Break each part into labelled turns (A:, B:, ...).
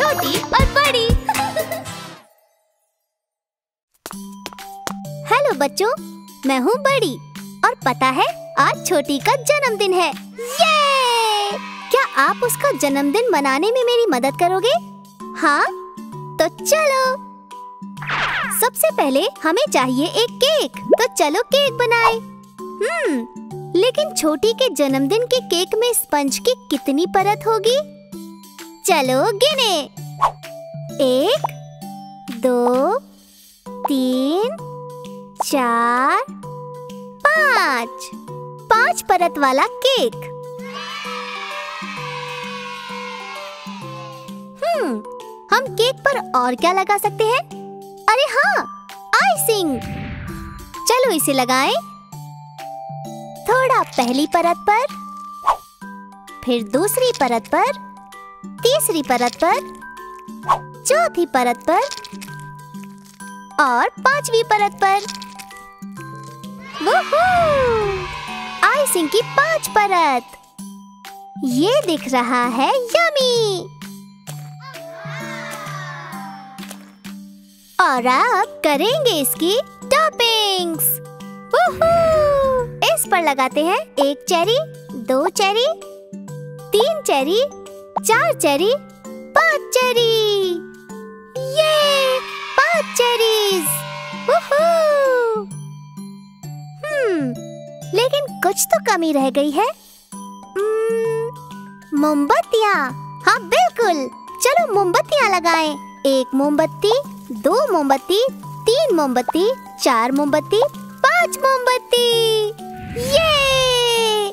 A: छोटी और बड़ी। हेलो बच्चों, मैं हूँ बड़ी और पता है आज छोटी का जन्मदिन है। ये! क्या आप उसका जन्मदिन मनाने में मेरी मदद करोगे? हाँ, तो चलो। सबसे पहले हमें चाहिए एक केक, तो चलो केक बनाएं। लेकिन छोटी के जन्मदिन के केक में स्पंज की कितनी परत होगी? चलो गिने। 1, 2, 3, 4, 5। 5 परत वाला केक। हम केक पर और क्या लगा सकते हैं? अरे हाँ, आइसिंग। चलो इसे लगाएं। थोड़ा पहली परत पर, फिर दूसरी परत पर, तीसरी परत पर, चौथी परत पर और 5वीं परत पर। वूहू! आइसिंग की 5 परत। ये दिख रहा है यमी। और अब करेंगे इसकी टॉपिंग्स। इस पर लगाते हैं 1 cherry, 2 cherry, 3 cherry, 4 cherry, 5 cherry. ये 5 चेरीज। लेकिन कुछ तो कमी रह गई है। मोमबत्तियाँ। हाँ बिल्कुल, चलो मोमबत्तियाँ लगाएं। 1 मोमबत्ती, 2 मोमबत्ती, 3 मोमबत्ती, 4 मोमबत्ती, 5 मोमबत्ती। ये!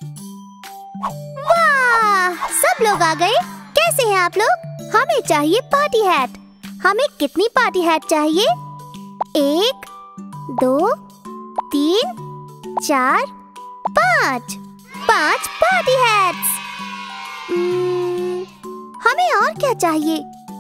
A: वाह! सब लोग आ गए। कैसे हैं आप लोग? हमें चाहिए पार्टी हैट। हमें कितनी पार्टी हैट चाहिए? 1, 2, 3, 4, 5। 5 पार्टी हैट्स। हमें और क्या चाहिए?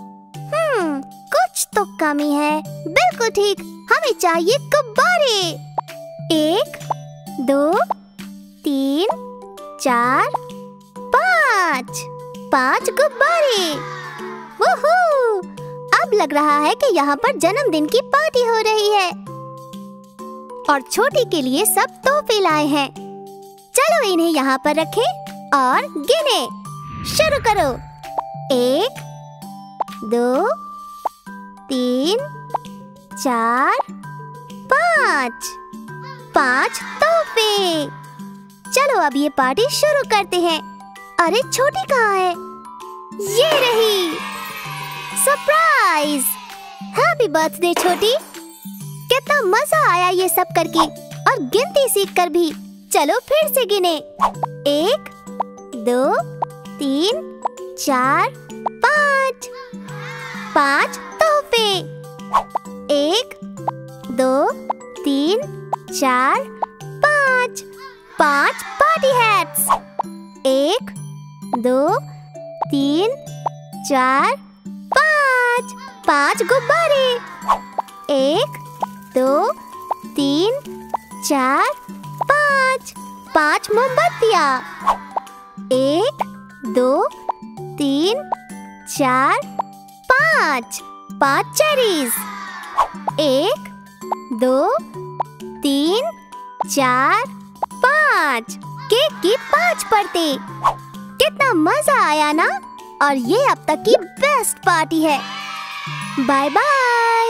A: कुछ तो कमी है। बिल्कुल ठीक, हमें चाहिए गुब्बारे। 1, 2, 3, 4, 5। 5 गुब्बारे। वूहू! अब लग रहा है कि यहाँ पर जन्मदिन की पार्टी हो रही है और छोटी के लिए सब तोहफे लाए हैं। चलो इन्हें यहाँ पर रखें और गिने। शुरू करो। 1, 2, 3, 4, 5। 5 तोहफे। चलो अब ये पार्टी शुरू करते हैं। अरे छोटी कहाँ है? ये रही। सरप्राइज! हैप्पी बर्थडे छोटी। कितना मजा आया ये सब करके और गिनती सीख कर भी। चलो फिर से गिने। 1, 2, 3, 4, 5। 5 तोहफे। 1, 2, 3, 4, 5। 5 पार्टी हैट्स। 1, 2, 3, 4, 5। 5 गुब्बारे। 1, 2, 3, 4, 5। 5 मोमबत्तियाँ। 1, 2, 3, 4, 5। 5 चेरीज। 1, 2, 3, 4, 5। केक की 5 परतें। कितना मजा आया ना? और ये अब तक की बेस्ट पार्टी है। Bye bye.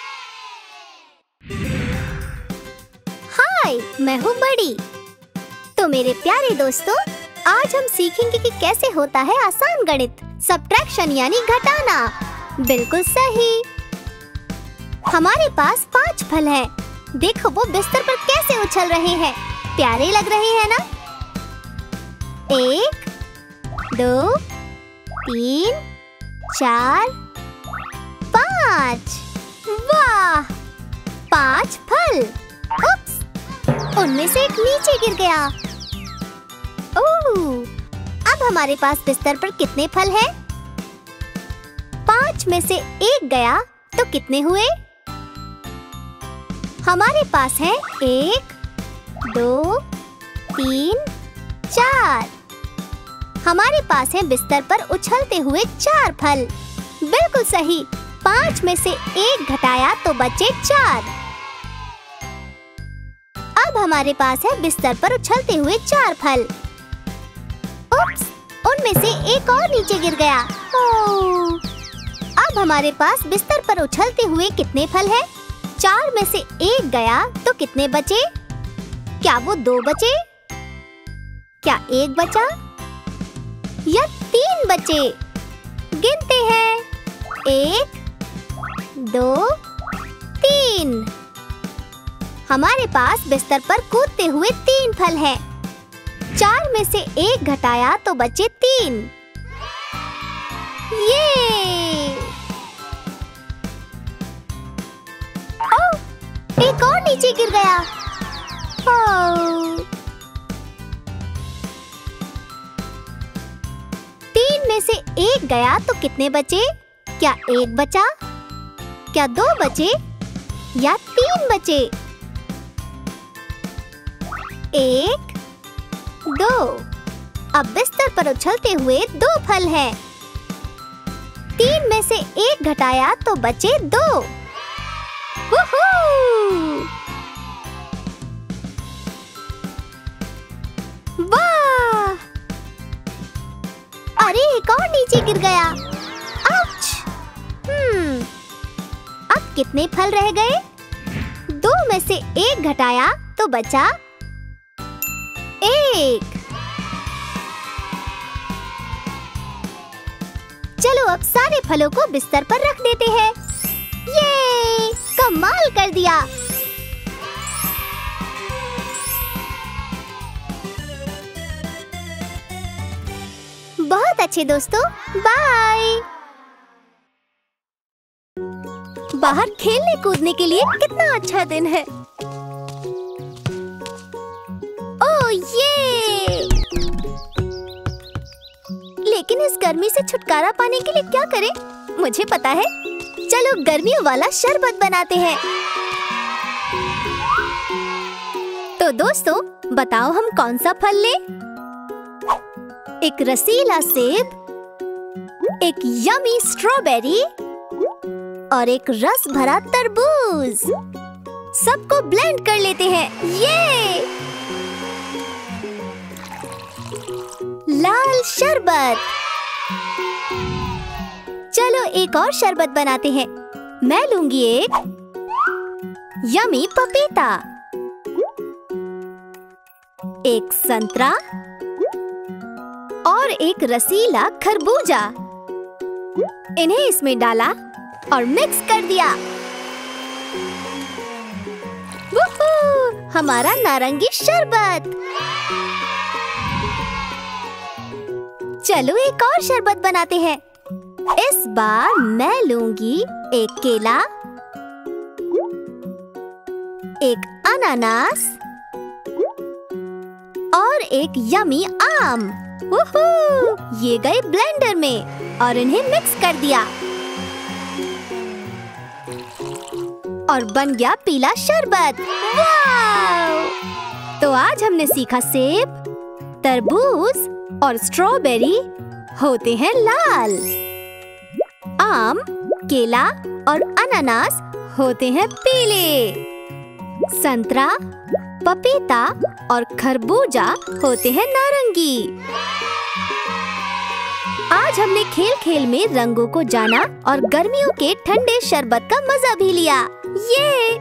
A: हाय, मैं हूँ बड़ी। तो मेरे प्यारे दोस्तों, आज हम सीखेंगे कि कैसे होता है आसान गणित, सब्ट्रैक्शन यानी घटाना। बिल्कुल सही। हमारे पास 5 फल हैं। देखो वो बिस्तर पर कैसे उछल रहे हैं। प्यारे लग रहे हैं ना? 1, 2, 3, 4, 5। वाह! 5 फल। उप्स! उनमें से एक नीचे गिर गया। ओह! अब हमारे पास बिस्तर पर कितने फल हैं? 5 में से 1 गया तो कितने हुए? हमारे पास है 1, 2, 3, 4। हमारे पास है बिस्तर पर उछलते हुए 4 फल। बिल्कुल सही। 5 में से 1 घटाया तो बचे 4। अब हमारे पास है बिस्तर पर उछलते हुए 4 फल। उप्स, उनमें से एक और नीचे गिर गया। ओह! अब हमारे पास बिस्तर पर उछलते हुए कितने फल हैं? 4 में से 1 गया तो कितने बचे? क्या वो 2 बचे? क्या 1 बचा या 3 बचे? गिनते हैं। 1, 2, 3। हमारे पास बिस्तर पर कूदते हुए 3 फल हैं। 4 में से 1 घटाया तो बचे 3। ये! ओह! एक और नीचे गिर गया। ओह! 3 में से 1 गया तो कितने बचे? क्या 1 बचा? क्या 2 बचे या 3 बचे? 1, 2। अब बिस्तर पर उछलते हुए 2 फल हैं। 3 में से 1 घटाया तो बचे 2। वूहू! वाह! अरे एक और नीचे गिर गया। आउच! अब कितने फल रह गए? 2 में से 1 घटाया तो बचा 1। चलो अब सारे फलों को बिस्तर पर रख देते हैं। ये! कमाल कर दिया। बहुत अच्छे दोस्तों, बाय। बाहर खेलने कूदने के लिए कितना अच्छा दिन है। ओह ये! लेकिन इस गर्मी से छुटकारा पाने के लिए क्या करें? मुझे पता है। चलो गर्मियों वाला शरबत बनाते हैं। तो दोस्तों बताओ हम कौन सा फल लें? एक रसीला सेब, एक यमी स्ट्रॉबेरी और एक रस भरा तरबूज। सबको ब्लेंड कर लेते हैं। ये! लाल शरबत। चलो एक और शरबत बनाते हैं। मैं लूंगी एक यमी पपीता, एक संतरा और एक रसीला खरबूजा। इन्हें इसमें डाला और मिक्स कर दिया। वूहू! हमारा नारंगी शरबत। चलो एक और शरबत बनाते हैं। इस बार मैं लूंगी एक केला, एक अनानास और एक यमी आम। वूहू! ये गए ब्लेंडर में और इन्हें मिक्स कर दिया और बन गया पीला शरबत। वाव! तो आज हमने सीखा सेब, तरबूज और स्ट्रॉबेरी होते हैं लाल, आम, केला और अनानास होते हैं पीले, संतरा, पपीता और खरबूजा होते हैं नारंगी। आज हमने खेल खेल में रंगों को जाना और गर्मियों के ठंडे शरबत का मजा भी लिया। ये!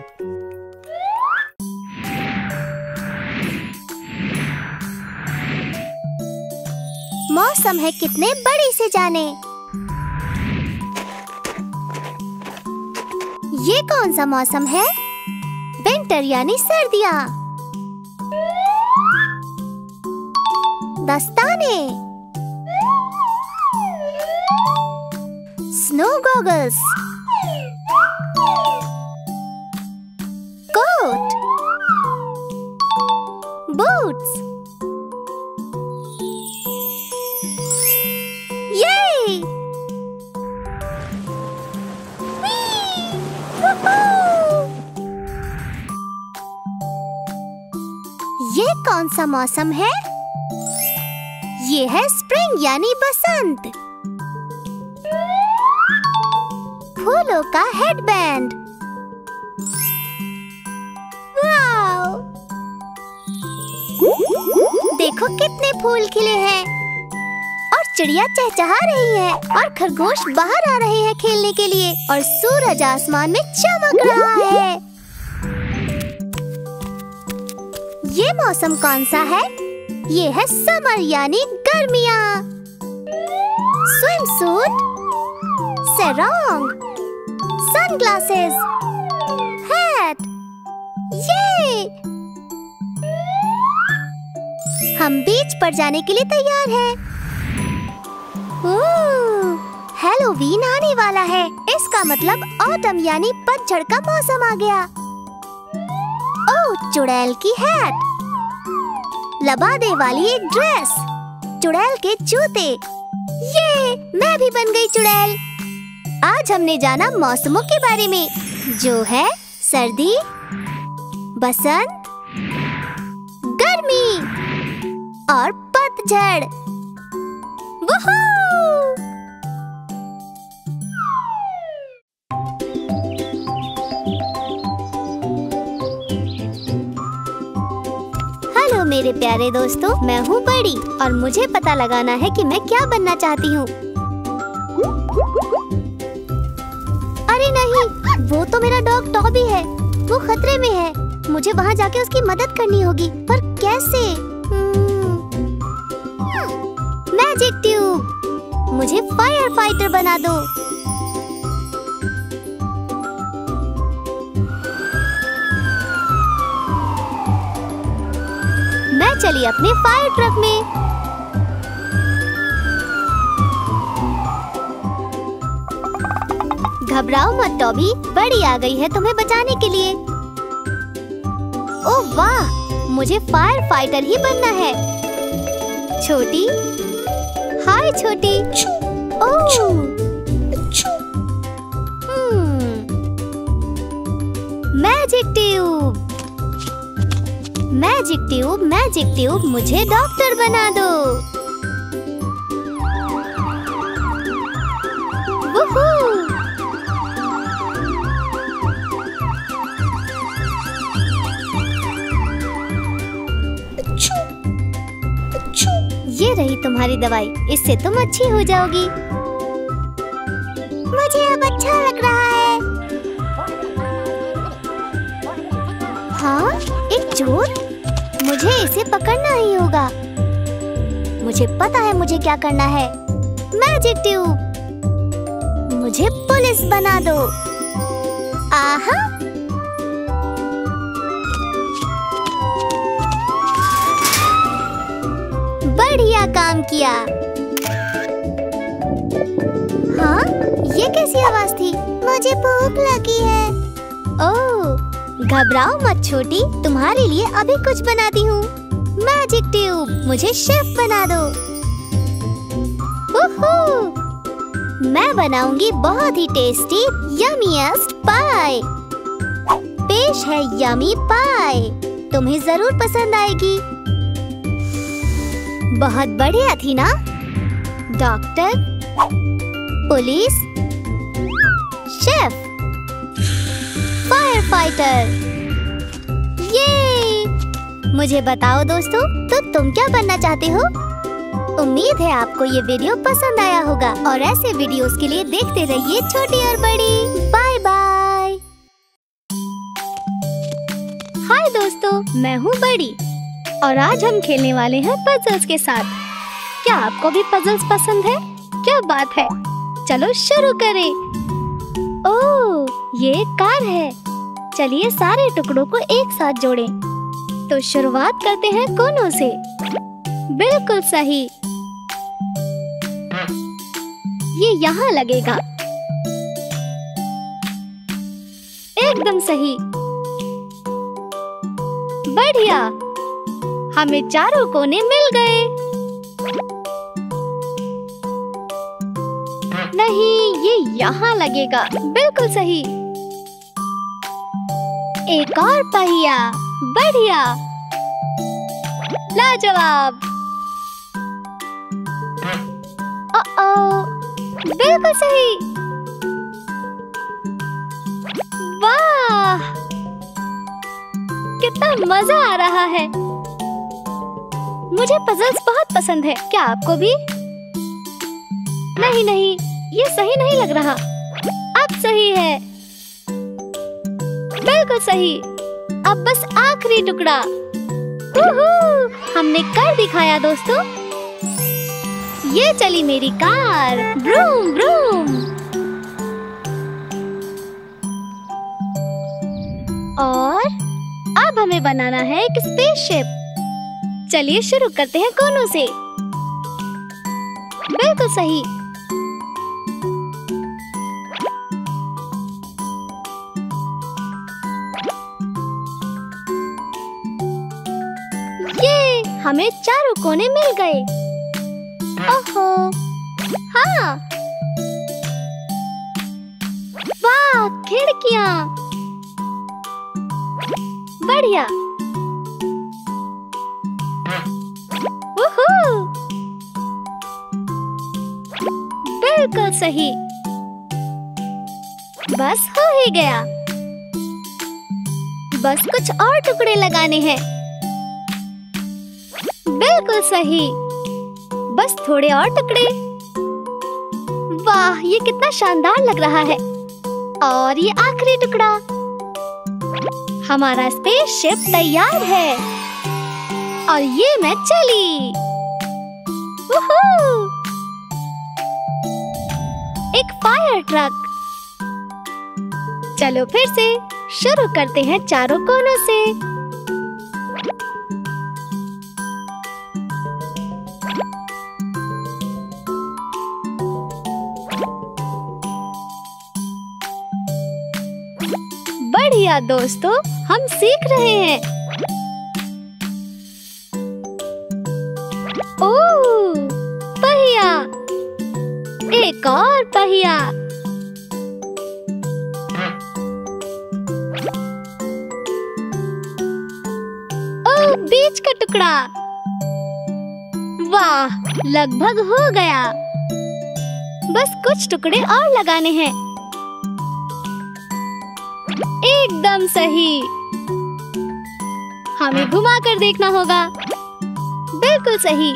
A: मौसम है कितने बड़े से जाने। ये कौन सा मौसम है? विंटर यानी सर्दियाँ। दस्ताने, स्नो गॉगल्स, कोट, बूट्स। ये! ये कौन सा मौसम है? ये है स्प्रिंग यानी बसंत। फूलों का हेडबैंड। वाव! देखो कितने फूल खिले हैं और चिड़िया चहचहा रही है और खरगोश बाहर आ रहे हैं खेलने के लिए और सूरज आसमान में चमक रहा है। ये मौसम कौन सा है? ये है समर यानी गर्मियाँ। स्विमसूट, सरोंग, सनग्लासेस, हैट, ये! हम बीच पर जाने के लिए तैयार हैं। हैलोवीन आने वाला है। इसका मतलब ऑटम यानी पतझड़ का मौसम आ गया। ओह, चुड़ैल की हैट, लबादे वाली एक ड्रेस, चुड़ैल के जूते। ये मैं भी बन गई चुड़ैल। आज हमने जाना मौसमों के बारे में, जो है सर्दी, बसंत, गर्मी और पतझड़। वूहू! हेलो मेरे प्यारे दोस्तों, मैं हूँ बड़ी और मुझे पता लगाना है कि मैं क्या बनना चाहती हूँ। अरे नहीं, वो तो मेरा डॉग टॉबी है। वो खतरे में है। मुझे वहाँ जाके उसकी मदद करनी होगी, पर कैसे? मैजिक ट्यूब, मुझे फायर फाइटर बना दो। मैं चली अपने फायर ट्रक में। घबराओ मत टॉबी, बड़ी आ गई है तुम्हें बचाने के लिए। ओह वाह, मुझे फायर फाइटर ही बनना है। Chhoti, hi Chhoti. Oh, magic tube, magic tube, magic tube, मुझे डॉक्टर बना दो। वूहू! ये रही तुम्हारी दवाई, इससे तुम अच्छी हो जाओगी। मुझे अब अच्छा लग रहा है। हाँ, एक चोर। मुझे इसे पकड़ना ही होगा। मुझे पता है मुझे क्या करना है। मैजिक ट्यूब, मुझे पुलिस बना दो। आहा! बढ़िया काम किया। हाँ, ये कैसी आवाज थी? मुझे भूख लगी है। ओह, घबराओ मत छोटी, तुम्हारे लिए अभी कुछ बनाती हूँ। मैजिक ट्यूब, मुझे शेफ बना दो। ओहो! मैं बनाऊंगी बहुत ही टेस्टी यमीएस्ट पाई। पेश है यमी पाई, तुम्हें जरूर पसंद आएगी। बहुत बढ़िया थी ना? Doctor, police, chef, fire fighter. Yay! मुझे बताओ दोस्तों, तो तुम क्या बनना चाहते हो? उम्मीद है आपको ये वीडियो पसंद आया होगा और ऐसे वीडियोस के लिए देखते रहिए छोटी और बड़ी। Bye bye. हाय दोस्तों, मैं हूँ बड़ी और आज हम खेलने वाले हैं पजल्स के साथ। क्या आपको भी पजल्स पसंद है? क्या बात है, चलो शुरू करें। ओह, ये एक कार है। चलिए सारे टुकड़ों को एक साथ जोड़ें। तो शुरुआत करते हैं कोनों से। बिल्कुल सही, ये यहाँ लगेगा। एकदम सही, बढ़िया, हमें चारों कोने मिल गए। नहीं, ये यहाँ लगेगा। बिल्कुल सही, एक और पहिया। बढ़िया, लाजवाब। बिल्कुल सही। वाह, कितना मजा आ रहा है। मुझे पजल्स बहुत पसंद है। क्या आपको भी? नहीं नहीं, ये सही नहीं लग रहा। अब सही है, बिल्कुल सही। अब बस आखिरी टुकड़ा। हमने कर दिखाया दोस्तों। ये चली मेरी कार, ब्रूम ब्रूम। और अब हमें बनाना है एक स्पेसशिप। चलिए शुरू करते हैं कोनों से। बिल्कुल सही। ये हमें चारों कोने मिल गए। ओहो, हाँ, वाह, खिड़कियाँ, बढ़िया। बिल्कुल सही। बस हो ही गया। बस कुछ और टुकड़े लगाने हैं। बिल्कुल सही। बस थोड़े और टुकड़े। वाह, ये कितना शानदार लग रहा है। और ये आखिरी टुकड़ा। हमारा स्पेसशिप तैयार है। और ये मैं चली। एक फायर ट्रक। चलो फिर से शुरू करते हैं चारों कोनों से। बढ़िया दोस्तों, हम सीख रहे हैं। ओह, पहिया, एक और पहिया। ओह, बीच का टुकड़ा। वाह, लगभग हो गया। बस कुछ टुकड़े और लगाने हैं। एकदम सही। हमें घुमा कर देखना होगा। बिल्कुल सही।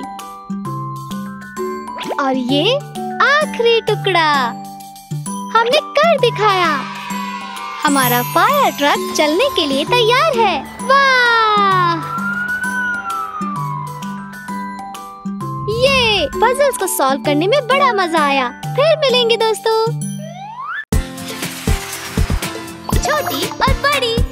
A: और ये आखिरी टुकड़ा। हमने कर दिखाया। हमारा फायर ट्रक चलने के लिए तैयार है। वाह! ये पजल्स को सॉल्व करने में बड़ा मजा आया। फिर मिलेंगे दोस्तों। छोटी और बड़ी